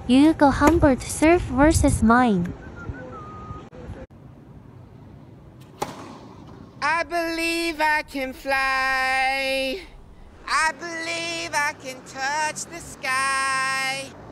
Ugo Humbert Surf vs Mine. I believe I can fly. I believe I can touch the sky.